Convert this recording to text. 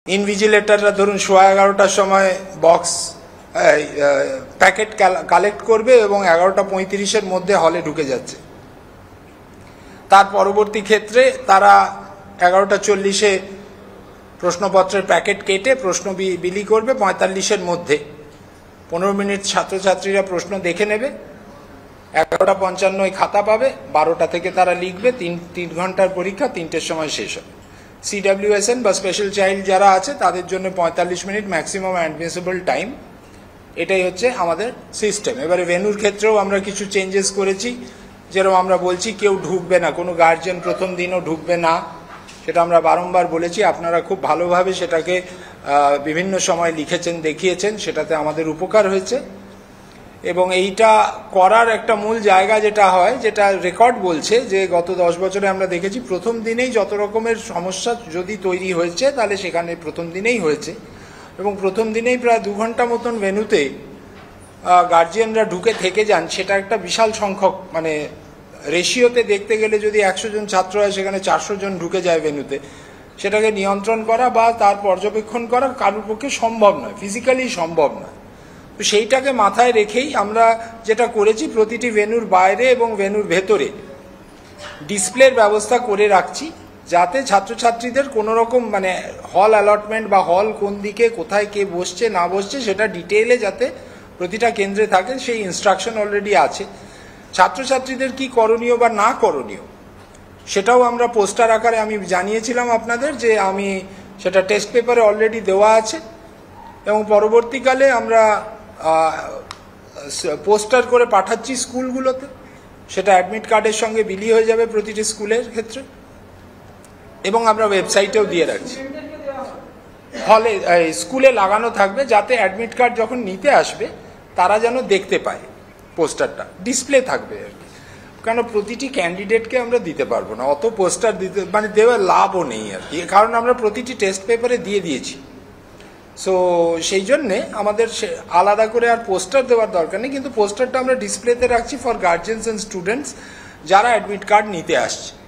ইনভিজিলেটররা ধরুন 11:15টার সময় box packet collect করবে এবং 11:35-এর মধ্যে হলে ঢুকে যাচ্ছে। তার পরবর্তী ক্ষেত্রে তারা 11:40-এ প্রশ্নপত্রের প্যাকেট কেটে প্রশ্ন বিলি করবে 45-এর মধ্যে। 15 মিনিট ছাত্রছাত্রীরা প্রশ্ন দেখে নেবে, 11:55 খাতা পাবে, 12টা থেকে তারা লিখবে, 3 ঘন্টার পরীক্ষা, 3টের সময় শেষ হবে। CWSN বা স্পেশাল চাইল্ড যারা আছে তাদের জন্য 45 মিনিট ম্যাক্সিমাম অ্যাডমিসেবল টাইম। এটাই হচ্ছে আমাদের সিস্টেম। এবারে ভেন্যুর ক্ষেত্রেও আমরা কিছু চেঞ্জেস করেছি, যেরকম আমরা বলছি কেউ ঢুকবে না, কোনো গার্জিয়ান প্রথম দিনও ঢুকবে না, সেটা আমরা বারংবার বলেছি। আপনারা খুব ভালোভাবে সেটাকে বিভিন্ন সময় লিখেছেন, দেখিয়েছেন, সেটাতে আমাদের উপকার হয়েছে। এবং এইটা করার একটা মূল জায়গা যেটা হয়, যেটা রেকর্ড বলছে যে গত 10 বছরে আমরা দেখেছি প্রথম দিনেই যত রকমের সমস্যা যদি তৈরি হয়েছে তাহলে সেখানে প্রথম দিনেই হয়েছে। এবং প্রথম দিনেই প্রায় 2 ঘন্টা মতন ভেন্যুতে গার্জিয়ানরা ঢুকে থেকে যান। সেটা একটা বিশাল সংখ্যক, মানে রেশিওতে দেখতে গেলে যদি 100 জন ছাত্র হয় সেখানে 400 জন ঢুকে যায় ভেন্যুতে। সেটাকে নিয়ন্ত্রণ করা বা তার পর্যবেক্ষণ করা কারোর পক্ষে সম্ভব নয়, ফিজিক্যালি সম্ভব নয়। তো সেইটাকে মাথায় রেখেই আমরা যেটা করেছি, প্রতিটি ভেন্যুর বাইরে এবং ভেন্যুর ভেতরে ডিসপ্লের ব্যবস্থা করে রাখছি, যাতে ছাত্রছাত্রীদের কোনো রকম মানে হল অ্যালটমেন্ট বা হল কোন দিকে কোথায় কে বসছে না বসছে সেটা ডিটেইলে যাতে প্রতিটা কেন্দ্রে থাকে সেই ইনস্ট্রাকশন অলরেডি আছে। ছাত্রছাত্রীদের কি করণীয় বা না করণীয় সেটাও আমরা পোস্টার আকারে আমি জানিয়েছিলাম আপনাদের, যে আমি সেটা টেস্ট পেপারে অলরেডি দেওয়া আছে। এবং পরবর্তীকালে আমরা পোস্টার করে পাঠাচ্ছি স্কুলগুলোতে, সেটা অ্যাডমিট কার্ডের সঙ্গে বিলি হয়ে যাবে প্রতিটি স্কুলের ক্ষেত্রে। এবং আমরা ওয়েবসাইটেও দিয়ে রাখছি, হলে স্কুলে লাগানো থাকবে, যাতে অ্যাডমিট কার্ড যখন নিতে আসবে তারা যেন দেখতে পায় পোস্টারটা, ডিসপ্লে থাকবে আর কি। কারণ প্রতিটি ক্যান্ডিডেটকে আমরা দিতে পারবো না, অত পোস্টার দিতে মানে দেওয়ার লাভও নেই আর কি, কারণ আমরা প্রতিটি টেস্ট পেপারে দিয়ে দিয়েছি। সো সেই জন্যে আমাদের আলাদা করে আর পোস্টার দেওয়ার দরকার নেই, কিন্তু পোস্টারটা আমরা ডিসপ্লেতে রাখছি ফর গার্জিয়ানস অ্যান্ড স্টুডেন্টস যারা অ্যাডমিট কার্ড নিতে আসছে।